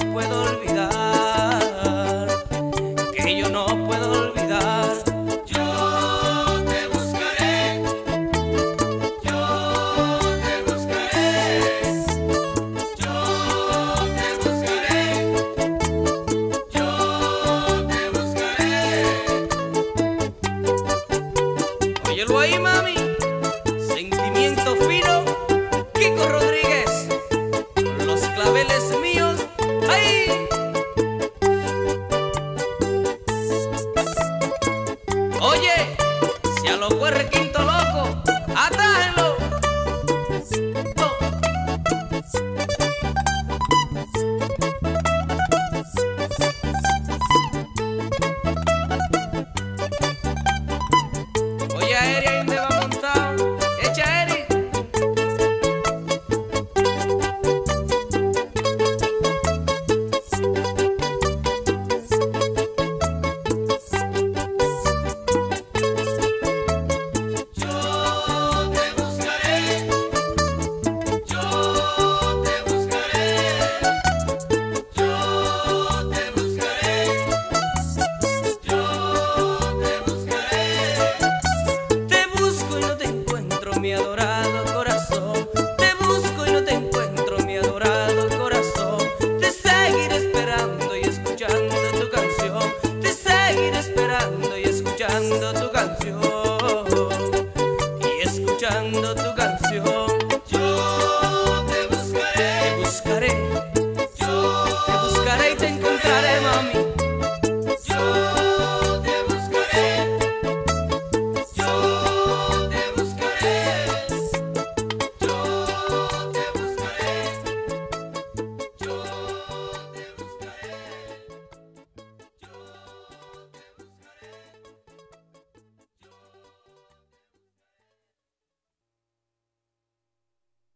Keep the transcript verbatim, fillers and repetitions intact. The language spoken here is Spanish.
puedo olvidar, que yo no puedo olvidar. Yo te buscaré, yo te buscaré, yo te buscaré, yo te buscaré. Óyelo ahí, mami, sentimiento fino, Kiko Rodríguez, con los claveles míos, ¡ay! Oye, si a los fue requinto loco, atájenlo. Oh. Oye, Eri, ahí donde va montado, echa Eri. Yo te buscaré, yo te buscaré, yo te buscaré, yo te buscaré. Te busco y no te encuentro, mi adorado corazón. Te busco y no te encuentro, mi adorado corazón. Te seguiré esperando y escuchando tu canción. Te seguiré esperando y escuchando tu canción. Y escuchando tu canción.